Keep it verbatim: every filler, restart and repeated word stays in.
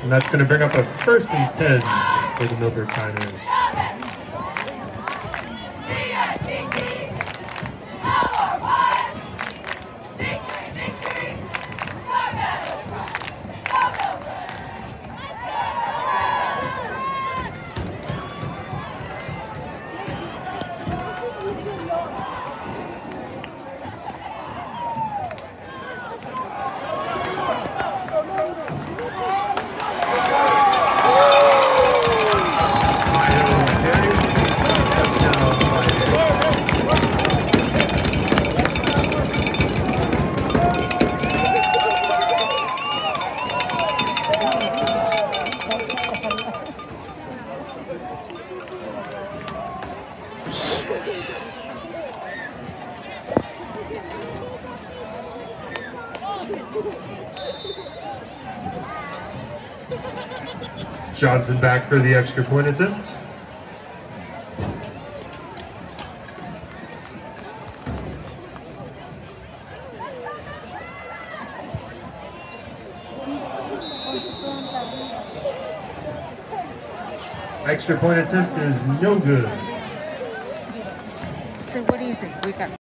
And that's going to bring up a first and ten for the Millbrook Pioneers. Johnson back for the extra point attempt. Extra point attempt is no good. So what do you think? We got